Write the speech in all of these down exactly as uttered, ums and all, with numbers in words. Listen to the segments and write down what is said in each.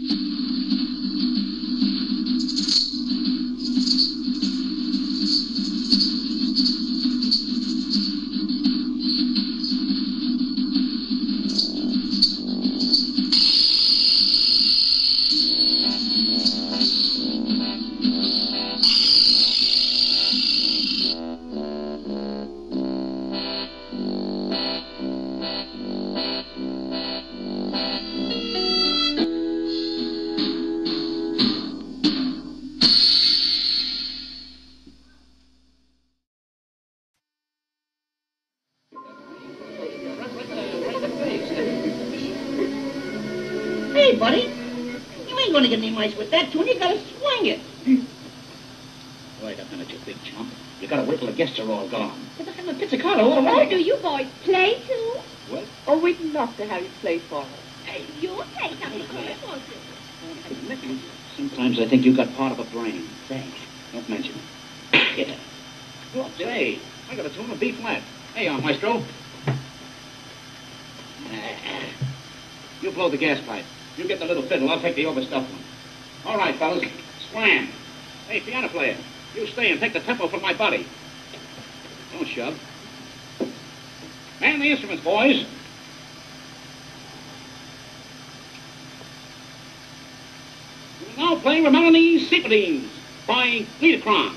Hey, buddy, you ain't gonna get any mice with that tune. You gotta swing it. Wait a minute, you big chump. You gotta wait till the guests are all gone. Get the hell of pizzicato all right. Oh, do you boys play too? What? Oh, we'd love to have you play for us. Hey, You'll play something for us, won't you? Sometimes I think you got part of a brain. Thanks. Don't mention it. Yeah. Well, say, I got a tune of B flat. Hey, uh, Maestro. You blow the gas pipe. You get the little fiddle. I'll take the overstuffed one. All right, fellas. Slam. Hey, piano player. You stay and take the tempo from my buddy. Don't shove. Man the instruments, boys. We'll now play Romelini's Cycladines by Liederkranz.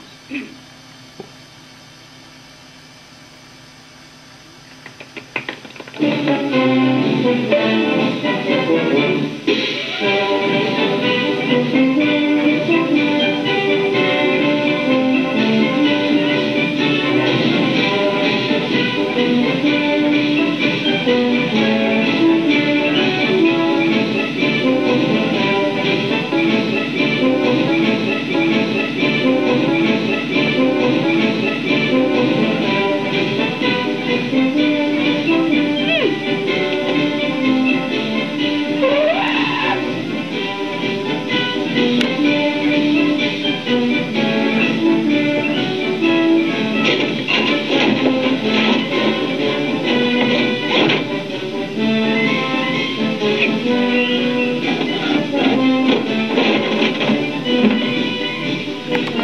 Thank you.